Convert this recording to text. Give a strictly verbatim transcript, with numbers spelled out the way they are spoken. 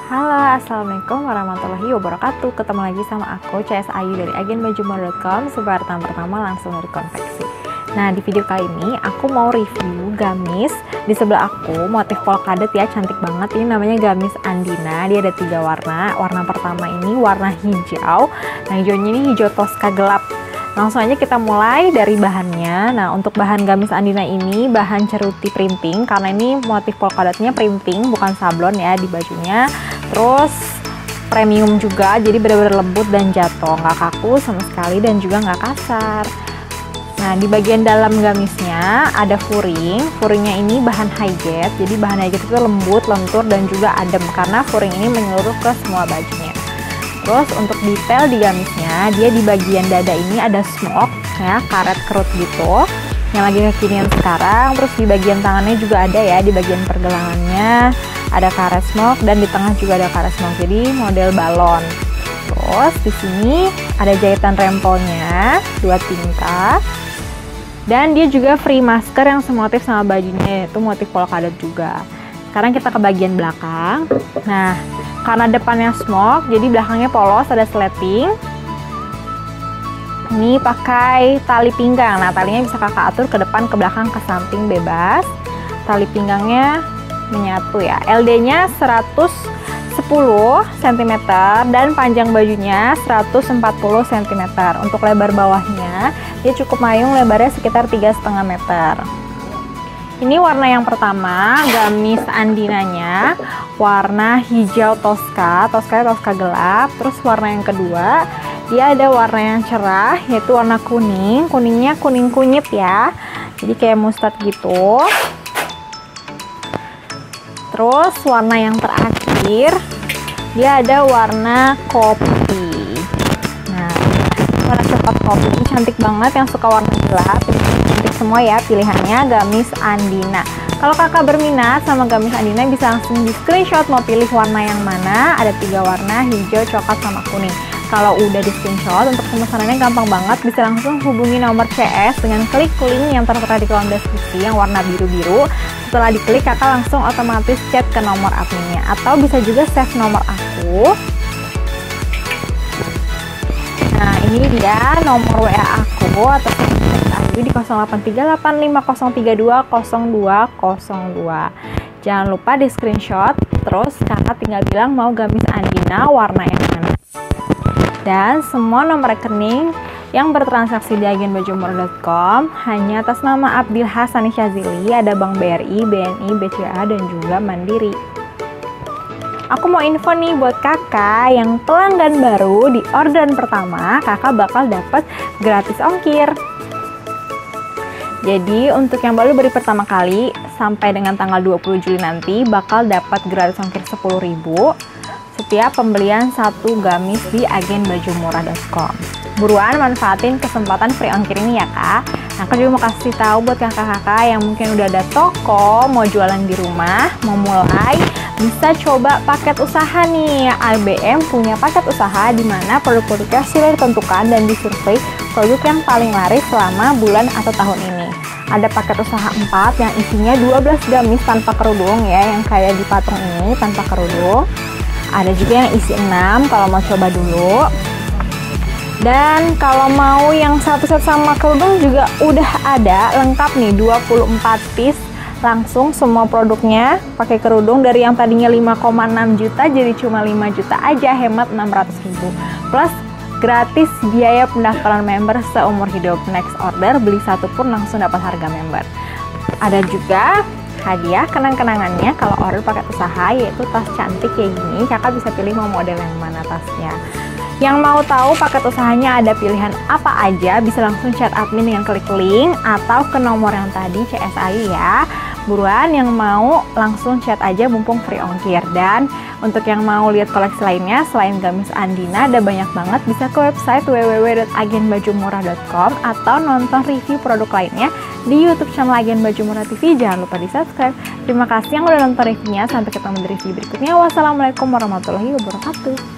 Halo, assalamualaikum warahmatullahi wabarakatuh. Ketemu lagi sama aku C S Ayu dari agen baju murah dot com. Sebar tahap pertama langsung dari konveksi. Nah, di video kali ini aku mau review gamis. Di sebelah aku motif polkadot ya, cantik banget. Ini namanya gamis Andina. Dia ada tiga warna. Warna pertama ini warna hijau. Nah, hijaunya ini hijau toska gelap. Langsung aja kita mulai dari bahannya. Nah, untuk bahan gamis Andina ini bahan ceruti printing, karena ini motif polkadotnya printing bukan sablon ya di bajunya. Terus premium juga, jadi benar-benar lembut dan jatuh, nggak kaku sama sekali dan juga nggak kasar. Nah, di bagian dalam gamisnya ada furing. Furingnya ini bahan highjet, jadi bahan highjet itu lembut, lentur dan juga adem karena furing ini menyeluruh ke semua bajunya. Terus untuk detail di gamisnya, dia di bagian dada ini ada smoke ya, karet kerut gitu yang lagi kekinian sekarang. Terus di bagian tangannya juga ada ya, di bagian pergelangannya ada karet smoke dan di tengah juga ada karet smoke, jadi model balon. Terus di sini ada jahitan rempelnya dua tingkat dan dia juga free masker yang semotif sama bajunya, yaitu motif polkadot juga. Sekarang kita ke bagian belakang. Nah, karena depannya smoke, jadi belakangnya polos, ada sleting. Ini pakai tali pinggang. Nah, talinya bisa kakak atur ke depan, ke belakang, ke samping bebas. Tali pinggangnya menyatu ya. L D-nya seratus sepuluh sentimeter dan panjang bajunya seratus empat puluh sentimeter. Untuk lebar bawahnya, dia cukup mayung, lebarnya sekitar tiga koma lima meter. Ini warna yang pertama, gamis Andinanya warna hijau toska, toska toska gelap. Terus warna yang kedua, dia ada warna yang cerah, yaitu warna kuning. Kuningnya kuning kunyit ya, jadi kayak mustard gitu. Terus warna yang terakhir, dia ada warna kopi. Nah, warna coklat kopi ini cantik banget, yang suka warna gelap. Cantik semua ya pilihannya gamis Andina. Kalau kakak berminat sama gamis Andina, bisa langsung di screenshot mau pilih warna yang mana. Ada tiga warna, hijau, coklat, sama kuning. Kalau udah di screenshot, untuk pemesanannya gampang banget. Bisa langsung hubungi nomor C S dengan klik link yang tertera di kolom deskripsi yang warna biru-biru. Setelah diklik, kakak langsung otomatis chat ke nomor adminnya. Atau bisa juga save nomor aku. Nah, ini dia nomor W A aku atau di nol delapan tiga delapan lima nol tiga dua nol dua nol dua. Jangan lupa di screenshot, terus kakak tinggal bilang mau gamis Andina warna yang mana. Dan semua nomor rekening yang bertransaksi di agen baju murah dot com hanya atas nama Abdil Hasani Syazili, ada Bank B R I, B N I, B C A dan juga Mandiri. Aku mau info nih buat kakak yang pelanggan baru, di orderan pertama kakak bakal dapat gratis ongkir. Jadi untuk yang baru beri pertama kali sampai dengan tanggal dua puluh Juli nanti bakal dapat gratis ongkir sepuluh ribu setiap pembelian satu gamis di agen baju murah dot com. Buruan manfaatin kesempatan free ongkir ini ya kak. Nah, aku juga mau kasih tahu buat kakak-kakak yang mungkin udah ada toko, mau jualan di rumah, mau mulai, bisa coba paket usaha nih. A B M punya paket usaha di mana produk-produknya sudah ditentukan dan disurvei produk yang paling laris selama bulan atau tahun ini. Ada paket usaha empat yang isinya dua belas gamis tanpa kerudung ya, yang kayak di patung ini tanpa kerudung. Ada juga yang isi enam kalau mau coba dulu. Dan kalau mau yang satu set sama kerudung juga udah ada lengkap nih, dua puluh empat piece langsung semua produknya pakai kerudung. Dari yang tadinya lima koma enam juta jadi cuma lima juta aja, hemat enam ratus ribu. Plus gratis biaya pendaftaran member seumur hidup. Next order beli satu pun langsung dapat harga member. Ada juga hadiah kenang-kenangannya kalau order paket usaha, yaitu tas cantik kayak gini. Kakak bisa pilih mau model yang mana tasnya. Yang mau tahu paket usahanya ada pilihan apa aja, bisa langsung chat admin dengan klik link atau ke nomor yang tadi C S Ayu ya. Buruan yang mau langsung chat aja mumpung free ongkir. Dan untuk yang mau lihat koleksi lainnya selain gamis Andina ada banyak banget, bisa ke website w w w dot agen baju murah dot com atau nonton review produk lainnya di YouTube channel Agen Baju Murah T V. Jangan lupa di subscribe. Terima kasih yang udah nonton reviewnya. Sampai ketemu di review berikutnya. Wassalamualaikum warahmatullahi wabarakatuh.